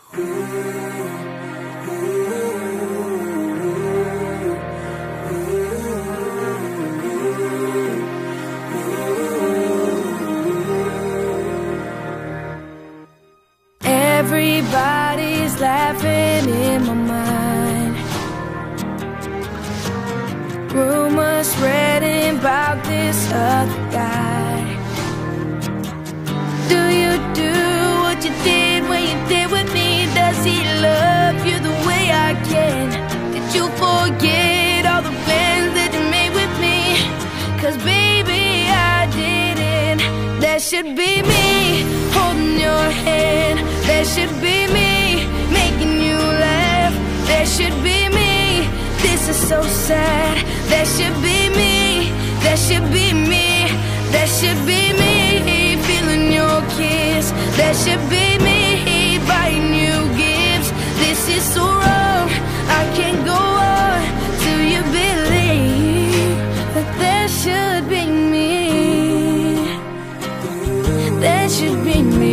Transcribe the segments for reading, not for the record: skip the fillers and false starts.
Everybody's laughing in my mind. Rumors spreading about this other guy. Do you do what you did when you did with me? Does he love you the way I can? Did you forget all the plans that you made with me? 'Cause baby, I didn't. That should be me holding your hand. That should be me making you laugh. That should be me. This is so sad. That should be me. That should be me. That should be me feeling your kiss. That should be me buying you gifts. This is so wrong. I can't go on till you believe that that should be me. That should be me.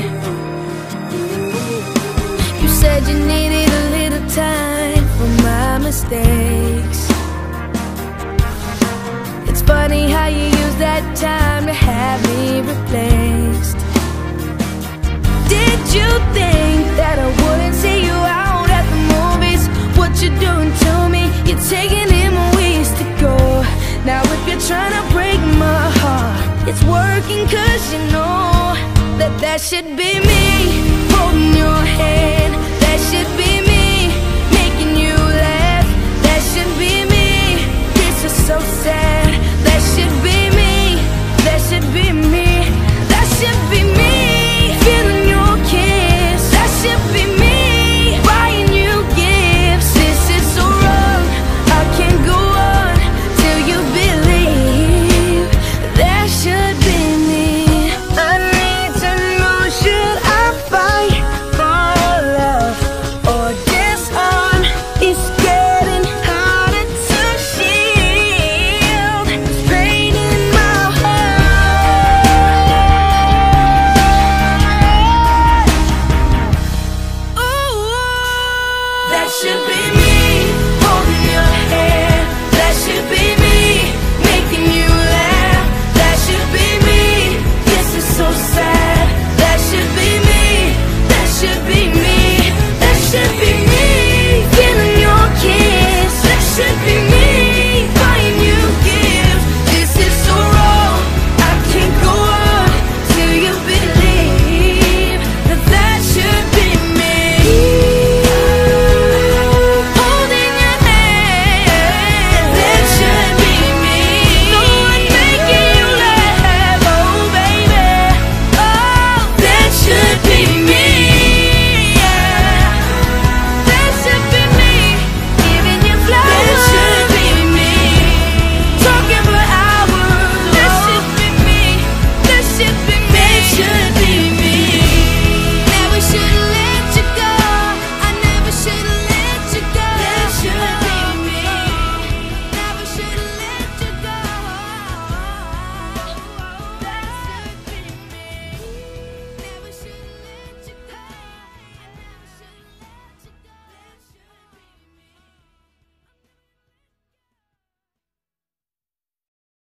You said you needed a little time for my mistakes. It's funny how you use that time to have me replaced. Did you think that I wouldn't see you out at the movies? What you doing to me? You're taking in my ways to go. Now if you're trying to break my heart, it's working 'cause you know that that should be me holding your